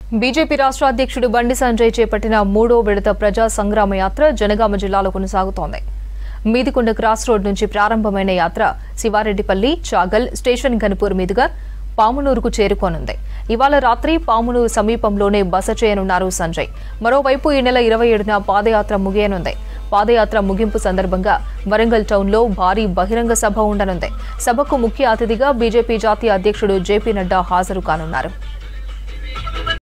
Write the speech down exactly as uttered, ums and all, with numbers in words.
BJP రాష్ట్ర అధ్యక్షుడు బండి సంజయ్ చేపట్టిన మూడో విడత ప్రజా సంగ్రామ యాత్ర జనగామ జిల్లాలో కొనసాగుతోంది. మీదికొండ క్రాస్ రోడ్ నుంచి ప్రారంభమైన యాత్ర శివారెడ్డిపల్లి, చాగల్, స్టేషన్ గన్పూర్ మీదుగా పామునూరుకు చేరుకోనుంది. ఇవాళ రాత్రి పామునూరు సమీపంలోనే బస చేయనున్నారు సంజయ్. మరోవైపు ఈ నెల ఇరవై ఏడున పాదయాత్ర ముగియనుంది. పాదయాత్ర ముగింపు సందర్భంగా వరంగల్ టౌన్లో భారీ బహిరంగ సభ ఉండనుంది. సభకు ముఖ్య అతిథిగా బీజేపీ జాతీయ అధ్యక్షుడు జేపీ నడ్డా హాజరు కానున్నారు.